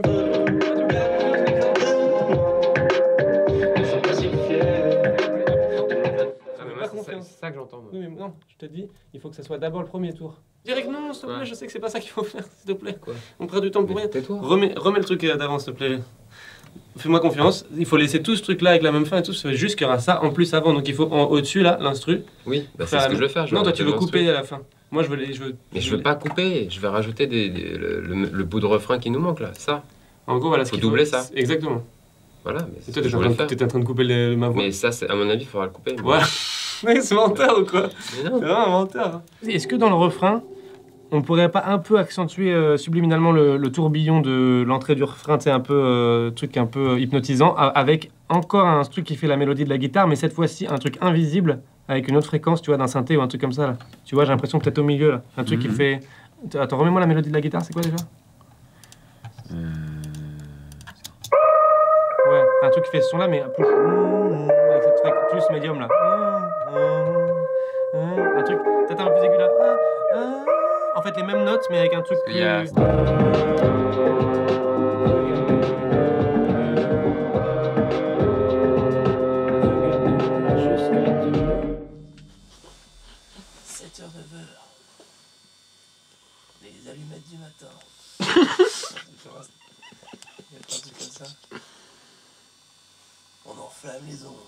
C'est ça que j'entends. Oui, mais non, je te dis, il faut que ça soit d'abord le premier tour. Direct, non, s'il te plaît, je sais que c'est pas ça qu'il faut faire, s'il te plaît. Quoi? On perd du temps pour rien. Remets le truc d'avant, s'il te plaît. Fais-moi confiance, il faut laisser tout ce truc là avec la même fin et tout, juste qu'il y aura ça en plus avant, donc il faut au-dessus là, l'instru. Oui, bah c'est ce que je veux faire. Non, toi tu veux couper à la fin. Moi je veux. Mais je veux pas couper, je vais rajouter le bout de refrain qui nous manque là, ça. En gros, voilà, faut doubler ça. Exactement. Voilà, mais et toi t'étais en train de couper ma voix. Mais ça, à mon avis, il faudra le couper. Voilà. Mais c'est menteur ou quoi? Mais non. C'est vraiment menteur. Est-ce que dans le refrain, on pourrait pas un peu accentuer subliminalement le tourbillon de l'entrée du refrain, c'est un peu truc un peu hypnotisant, avec encore un truc qui fait la mélodie de la guitare, mais cette fois-ci un truc invisible avec une autre fréquence, tu vois, d'un synthé ou un truc comme ça là. Tu vois, j'ai l'impression que peut-être au milieu là, un truc qui fait. Attends, remets-moi la mélodie de la guitare, c'est quoi déjà? Ouais, un truc qui fait ce son là, mais plus avec cette fréquence plus médium là. Un truc peut-être un peu plus aigu là. En fait, les mêmes notes, mais avec un truc plus... 7h, 9h. Les allumettes du matin. Il y a pas de comme ça. On enflamme les ondes.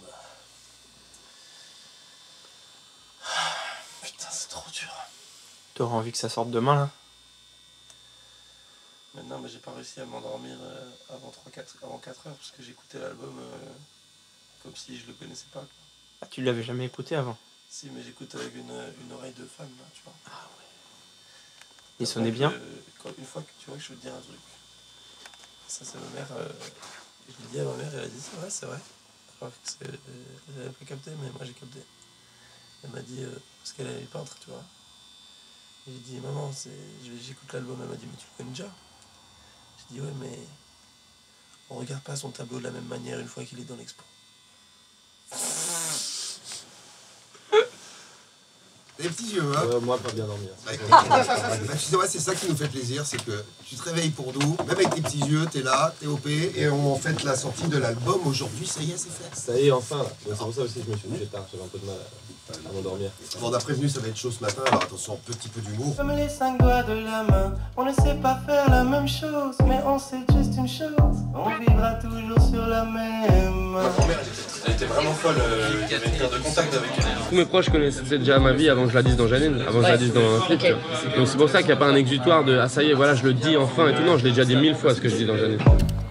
Putain, c'est trop dur. T'auras envie que ça sorte demain là? Maintenant, mais j'ai pas réussi à m'endormir avant 4 heures parce que j'écoutais l'album comme si je le connaissais pas. Quoi. Ah, tu l'avais jamais écouté avant? Si, mais j'écoute avec une oreille de femme, là, tu vois. Ah ouais. Il sonnait bien? Une fois que tu vois que je veux te dire un truc. Ça, c'est ma mère. Je l'ai dit à ma mère, elle a dit c'est vrai. Alors que elle n'avait pas capté, mais moi j'ai capté. Elle m'a dit, parce qu'elle est peintre, tu vois. Et j'ai dit, maman, j'écoute l'album. Elle m'a dit, mais tu le connais déjà? J'ai dit, ouais, mais on regarde pas son tableau de la même manière une fois qu'il est dans l'expo. T'as des petits yeux, hein? Moi, pas bien dormir. Tu sais, ouais, c'est ça qui nous fait plaisir, c'est que tu te réveilles pour nous, même avec tes petits yeux, t'es là, t'es OP, et on fête la sortie de l'album aujourd'hui, ça y est, c'est fait. Ça y est, enfin. C'est pour ça aussi que je me suis couché tard, j'avais un peu de mal à m'endormir. On a prévenu, ça va être chaud ce matin, alors attention, un petit peu d'humour. Comme les 5 doigts de la main, on ne sait pas faire la même chose, mais on sait juste une chose, on vivra toujours sur la même. Elle était vraiment folle, il y avait une carte de contact avec elle. Tous mes proches connaissaient déjà ma vie avant que je la dise dans Janine, avant que je la dise dans un clip. Okay. Donc c'est pour ça qu'il n'y a pas un exutoire de ah ça y est, voilà, je le dis enfin et tout. Non, je l'ai déjà dit 1000 fois ce que je dis dans Janine.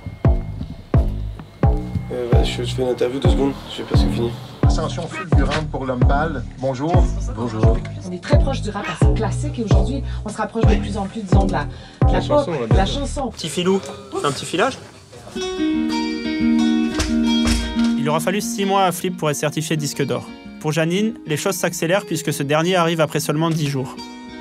Je fais une interview 2 secondes, je sais pas ce que fini. Ascension fulgurante pour l'homme pâle. Bonjour. Bonjour. On est très proche du rap assez classique et aujourd'hui on se rapproche de plus en plus, disons, de la pop, de la chanson. Petit filou, fais un petit filage. Il aura fallu 6 mois à Flip pour être certifié disque d'or. Pour Janine, les choses s'accélèrent puisque ce dernier arrive après seulement 10 jours.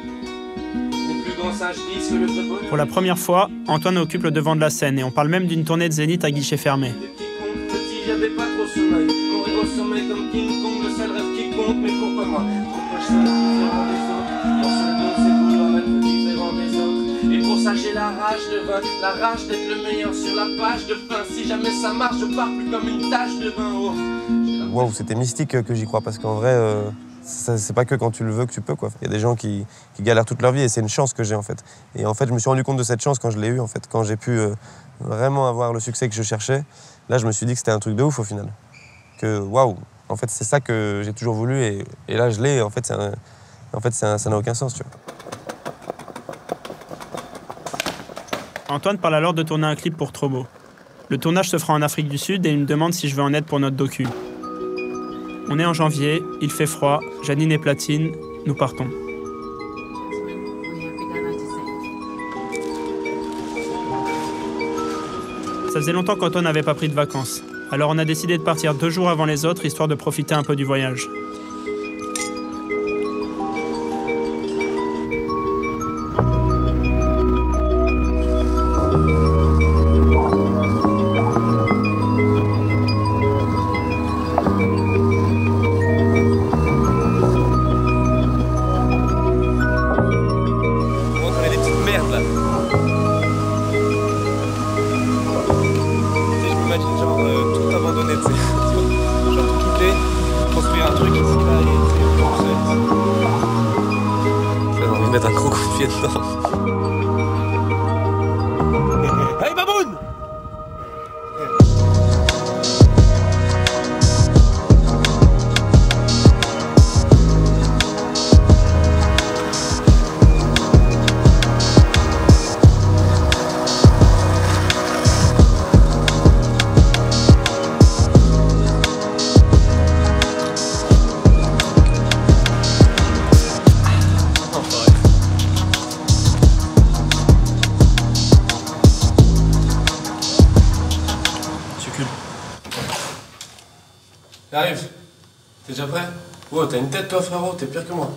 Pour la première fois, Antoine occupe le devant de la scène et on parle même d'une tournée de Zénith à guichet fermé. J'avais pas trop sommeil, mourir au sommeil comme King Kong, le seul rêve qui compte, mais pourquoi moi? Pourquoi je serais différent des autres? Mon seul don c'est vouloir être différent des autres. Et pour ça j'ai la rage de vaincre, la rage d'être le meilleur sur la page de fin. Si jamais ça marche, je pars plus comme une tache de vin. Waouh, c'était mystique que j'y crois parce qu'en vrai, c'est pas que quand tu le veux que tu peux, quoi. Il y a des gens qui galèrent toute leur vie et c'est une chance que j'ai en fait. Et en fait, je me suis rendu compte de cette chance quand je l'ai eue en fait, quand j'ai pu vraiment avoir le succès que je cherchais. Là, je me suis dit que c'était un truc de ouf au final. Que waouh, en fait, c'est ça que j'ai toujours voulu et là, je l'ai. En fait, ça n'a aucun sens, tu vois. Antoine parle alors de tourner un clip pour Trobo. Le tournage se fera en Afrique du Sud et il me demande si je veux en être pour notre docu. On est en janvier, il fait froid, Janine et Platine, nous partons. Ça faisait longtemps qu'Antoine n'avait pas pris de vacances. Alors on a décidé de partir 2 jours avant les autres, histoire de profiter un peu du voyage. Mettre un gros coup de pied dedans. Hey Baboun! J'arrive. T'es déjà prêt? Wow, t'as une tête toi frérot, t'es pire que moi.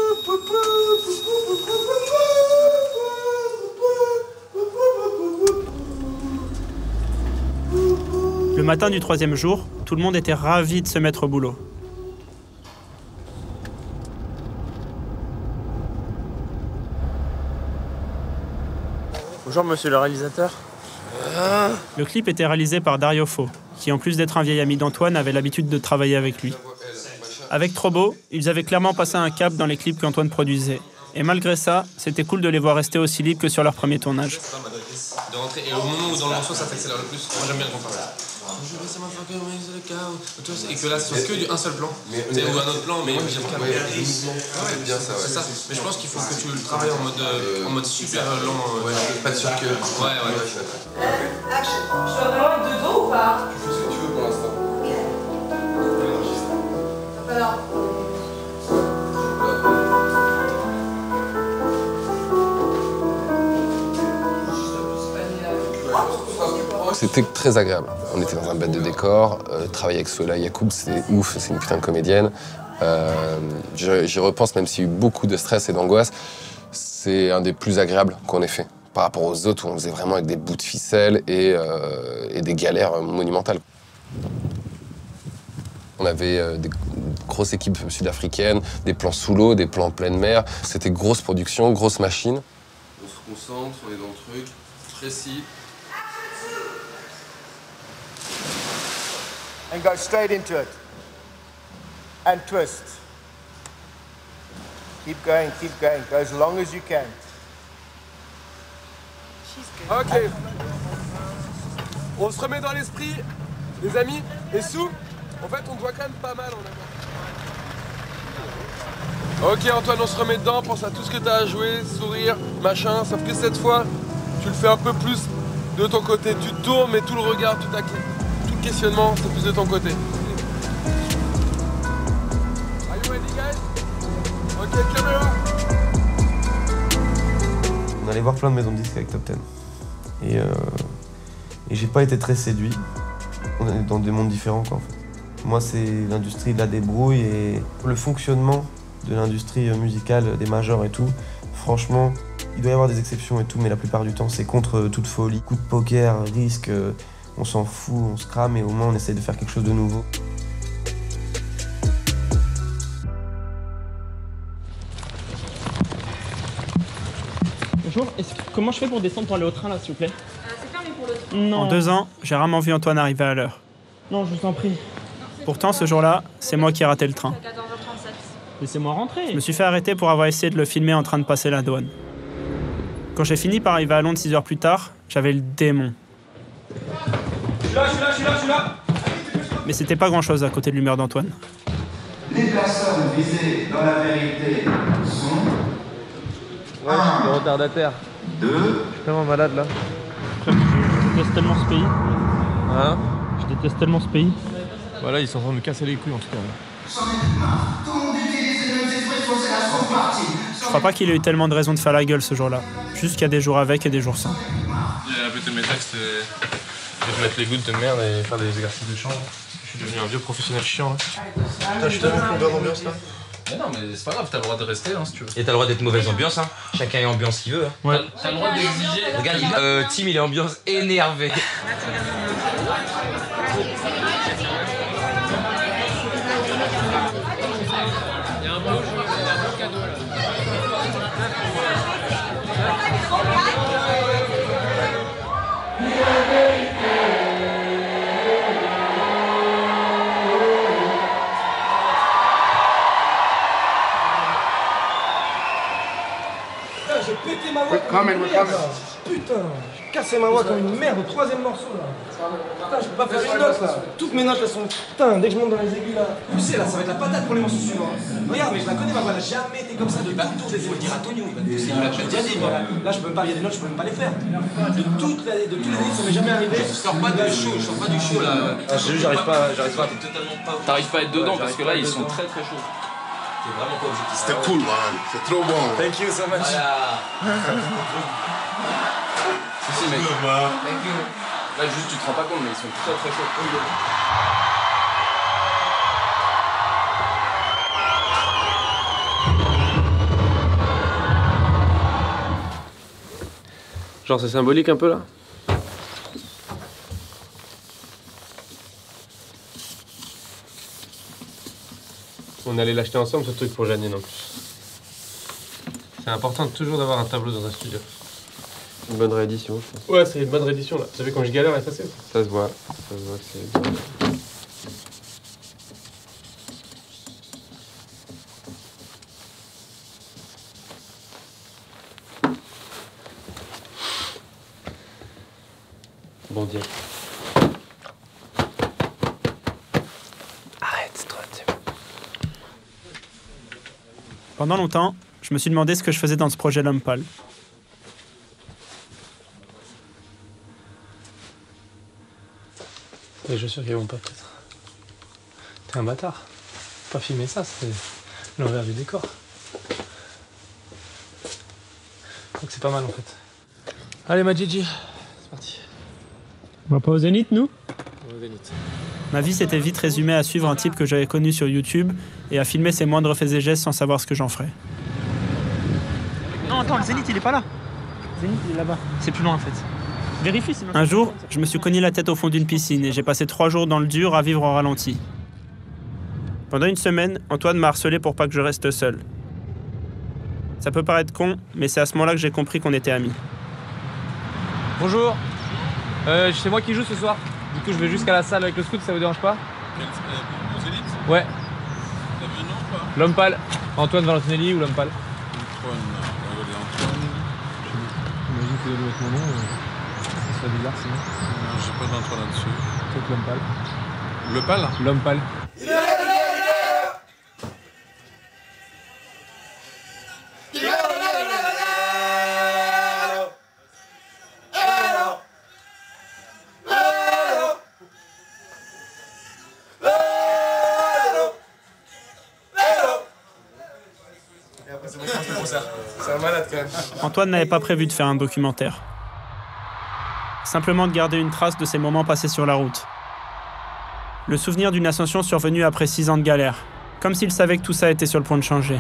Le matin du 3e jour, tout le monde était ravi de se mettre au boulot. Bonjour monsieur le réalisateur. Le clip était réalisé par Dario Fo, qui en plus d'être un vieil ami d'Antoine, avait l'habitude de travailler avec lui. Avec Trobo, ils avaient clairement passé un cap dans les clips qu'Antoine produisait. Et malgré ça, c'était cool de les voir rester aussi libres que sur leur premier tournage. De rentrer, et au moment où dans le morceau ça s'accélère le plus, moi j'aime bien le contraire. Et que là c'est que un seul plan, ou un autre plan, mais j'aime bien ça. C'est ça, mais je pense qu'il faut que tu le travailles en mode super lent. Pas de circuit. Ouais. Action. Je dois vraiment être de dos ou pas? Tu fais ce que tu veux pour l'instant. Alors. C'était très agréable. On était dans un bête de décor, travailler avec Sola Yacoub, c'est ouf, c'est une putain de comédienne. J'y repense, même s'il y a eu beaucoup de stress et d'angoisse, c'est un des plus agréables qu'on ait fait. Par rapport aux autres où on faisait vraiment avec des bouts de ficelle et des galères monumentales. On avait grosse équipe sud-africaine, des plans sous l'eau, des plans en pleine mer. C'était grosse production, grosse machine. On se concentre, on est dans le truc, précis. And go straight into it. And twist. Keep going, go as long as you can. Ok. On se remet dans l'esprit, les amis. Et sous, en fait, on doit quand même pas mal en avant. Ok Antoine, on se remet dedans, pense à tout ce que t'as à jouer, sourire, machin. Sauf que cette fois, tu le fais un peu plus de ton côté. Tu te tournes, mais tout le regard, tout le questionnement, c'est plus de ton côté. Are you ready, guys? Ok, caméra. On allait voir plein de maisons de disques avec Top Ten. Et j'ai pas été très séduit. On est dans des mondes différents, quoi, en fait. Moi, c'est l'industrie de la débrouille et le fonctionnement de l'industrie musicale, des majors et tout. Franchement, il doit y avoir des exceptions et tout, mais la plupart du temps, c'est contre toute folie. Coup de poker, risque, on s'en fout, on se crame et au moins on essaie de faire quelque chose de nouveau. Bonjour, comment je fais pour descendre pour aller au train là, s'il vous plaît? C'est fermé pour le train. Non. En 2 ans, j'ai rarement vu Antoine arriver à l'heure. Non, je vous en prie. Pourtant, ce jour-là, c'est moi qui ai raté le train. 14h37. Laissez-moi rentrer. Je me suis fait arrêter pour avoir essayé de le filmer en train de passer la douane. Quand j'ai fini par arriver à Londres 6 heures plus tard, j'avais le démon. Je suis là. Mais c'était pas grand-chose à côté de l'humeur d'Antoine. Les personnes visées dans la vérité sont... Ouais, je suis le retardataire. 2. Je suis tellement malade là. Je déteste tellement ce pays. Hein? Je déteste tellement ce pays. Voilà, ils sont en train de me casser les couilles en tout cas. Je crois pas qu'il ait eu tellement de raisons de faire la gueule ce jour-là. Juste qu'il y a des jours avec et des jours sans. J'ai répété mes textes et je vais mettre les gouttes de merde et faire des exercices de chant. Je suis devenu un vieux professionnel chiant là. Putain, je suis tellement combien d'ambiance là? Mais non, mais c'est pas grave, t'as le droit de rester hein, si tu veux. Et t'as le droit d'être mauvaise ambiance, hein. Chacun est ambiance qu'il veut. Hein. Ouais. T'as le droit d'exiger. Regarde, Tim il est ambiance énervé. Il y a un beau jeu, il y a un beau cadeau là. J'ai pété ma voix comme une merde. Putain, j'ai cassé ma voix comme une merde au 3e morceau là. Putain, je peux pas faire une note là. Toutes mes notes elles sont... Putain, dès que je monte dans les aigus là. Tu sais là, ça va être la patate pour les morceaux suivants. Regarde, mais je la connais ma voix, elle a jamais été comme ça de tout le tour des... Faut le dire à Tonio, il va te pousser. Je l'ai déjà dit, voilà. Là je peux pas, il y a des notes, je peux même pas les faire. De tous les années, ça m'est jamais arrivé. Je sors pas du show là. J'arrive pas. T'arrives pas à être dedans parce que là ils sont très très chauds. Vraiment pas objectif. C'était cool, man. C'est trop bon. Thank you so much. Si, mec. Thank you. Là, juste, tu te rends pas compte, mais ils sont très très chauds. Genre, c'est symbolique un peu là? On allait l'acheter ensemble ce truc pour Janine en plus. C'est important toujours d'avoir un tableau dans un studio. Une bonne réédition, je pense. Ouais, c'est une bonne réédition là. Vous savez quand je galère à effacer? Ça se voit que c'est bien. Bon Dieu. Arrête, toi, Pendant longtemps, je me suis demandé ce que je faisais dans ce projet L'Homme Pâle. Les chaussures qui vont pas peut-être. T'es un bâtard. Pas filmer ça, c'est l'envers du décor. Donc c'est pas mal en fait. Allez ma Gigi, c'est parti. On va pas au Zénith, nous? Au Zénith. Ma vie s'était vite résumée à suivre un type que j'avais connu sur YouTube et à filmer ses moindres faits et gestes sans savoir ce que j'en ferais. Non, attends, le Zénith, il est pas là. Le Zénith, il est là-bas. C'est plus loin en fait. Vérifie sinon. Un jour, je me suis cogné la tête au fond d'une piscine et j'ai passé 3 jours dans le dur à vivre au ralenti. Pendant une semaine, Antoine m'a harcelé pour pas que je reste seul. Ça peut paraître con, mais c'est à ce moment-là que j'ai compris qu'on était amis. Bonjour, c'est moi qui joue ce soir. Du coup, je vais jusqu'à la salle avec le scout, ça vous dérange pas? Aux élites? Ouais. T'as vu un nom ou pas? L'homme pâle. Antoine Valentinelli ou l'homme pâle? Antoine, on va regarder Antoine. J'imagine que ça doit être mon nom, ça serait bizarre sinon. Non, j'ai pas d'Antoine là-dessus. Peut-être l'homme pâle. Le pâle? L'homme pâle. C'est un malade quand même. Antoine n'avait pas prévu de faire un documentaire. Simplement de garder une trace de ces moments passés sur la route. Le souvenir d'une ascension survenue après 6 ans de galère. Comme s'il savait que tout ça était sur le point de changer.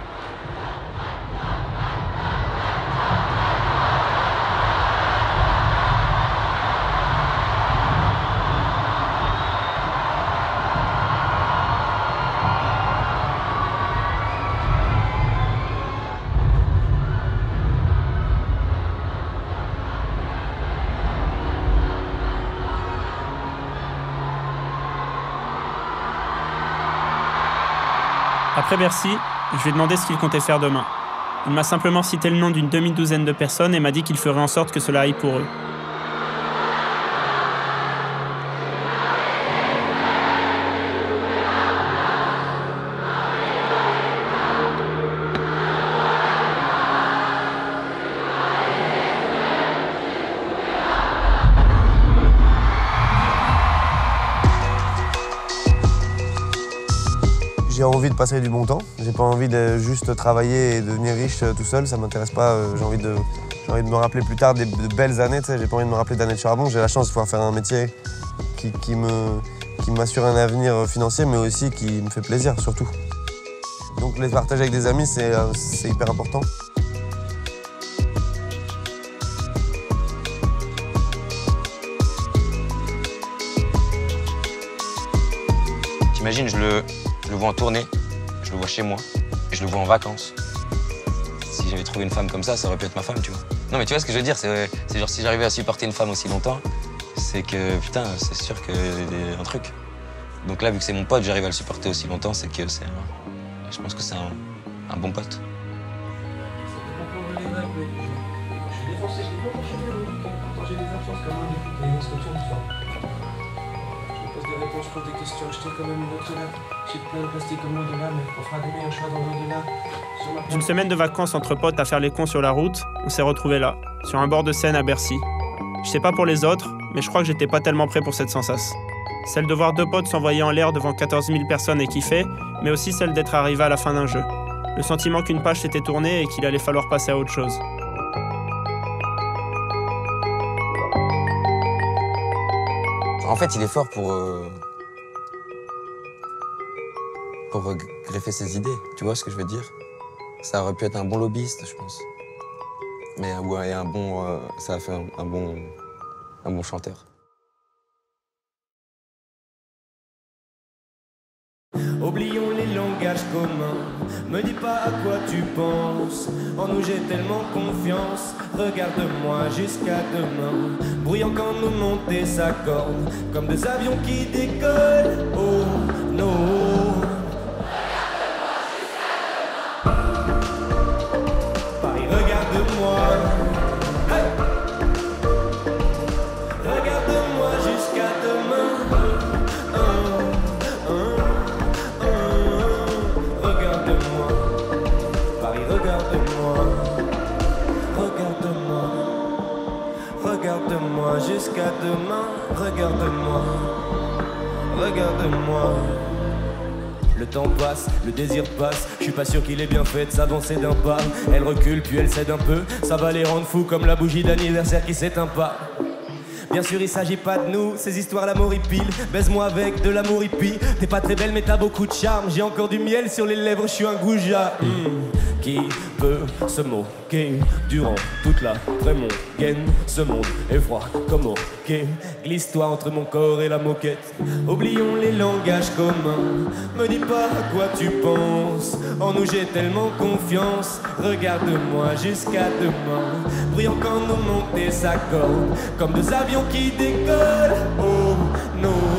Après Bercy, je lui ai demandé ce qu'il comptait faire demain. Il m'a simplement cité le nom d'une demi-douzaine de personnes et m'a dit qu'il ferait en sorte que cela aille pour eux. J'ai envie de passer du bon temps. J'ai pas envie de juste travailler et devenir riche tout seul, ça m'intéresse pas. J'ai envie de me rappeler plus tard de belles années, tu sais. J'ai pas envie de me rappeler d'années de charbon. J'ai la chance de pouvoir faire un métier qui m'assure un avenir financier, mais aussi qui me fait plaisir, surtout. Donc les partager avec des amis, c'est hyper important. T'imagines, je le vois en tournée, je le vois chez moi, et je le vois en vacances. Si j'avais trouvé une femme comme ça aurait pu être ma femme, tu vois. Non mais tu vois ce que je veux dire, c'est genre si j'arrivais à supporter une femme aussi longtemps, c'est que putain, c'est sûr qu'il y a un truc. Donc là, vu que c'est mon pote, j'arrive à le supporter aussi longtemps, c'est que c'est je pense que c'est un bon pote. Je pose des questions, j'étais quand même une autre là. J'ai plein de plastique comme l'au-delà, mais on fera des meilleurs choix dans l'au-delà. D'une semaine de vacances entre potes à faire les cons sur la route, on s'est retrouvés là, sur un bord de Seine à Bercy. Je sais pas pour les autres, mais je crois que j'étais pas tellement prêt pour cette sensation. Celle de voir 2 potes s'envoyer en l'air devant 14 000 personnes et kiffer, mais aussi celle d'être arrivé à la fin d'un jeu. Le sentiment qu'une page s'était tournée et qu'il allait falloir passer à autre chose. En fait, il est fort pour greffer ses idées, tu vois ce que je veux dire? Ça aurait pu être un bon lobbyiste, je pense. Mais ouais, ça a fait un bon chanteur. Oublions les langages communs, me dis pas à quoi tu penses. En nous j'ai tellement confiance, regarde-moi jusqu'à demain. Bruyant quand nos montées s'accordent, comme des avions qui décollent. Oh non. Paris, regarde-moi. Hey. Regarde-moi jusqu'à demain. Regarde-moi. Paris, regarde-moi. Regarde-moi. Regarde-moi jusqu'à demain. Regarde-moi. Regarde-moi. Le temps passe, le désir passe, je suis pas sûr qu'il est bien fait de s'avancer d'un pas. Elle recule puis elle cède un peu, ça va les rendre fous comme la bougie d'anniversaire qui s'éteint pas. Bien sûr il s'agit pas de nous, ces histoires l'amour y pile. Baise-moi avec de l'amour hippie. T'es pas très belle mais t'as beaucoup de charme. J'ai encore du miel sur les lèvres, je suis un goujat. qui peut se moquer durant toute la vraie gaine. Ce monde est froid comme ok. Glisse-toi entre mon corps et la moquette. Oublions les langages communs. Me dis pas à quoi tu penses. En nous j'ai tellement confiance. Regarde-moi jusqu'à demain. Brillant quand nos montées s'accordent. Comme deux avions qui décollent. Oh, nos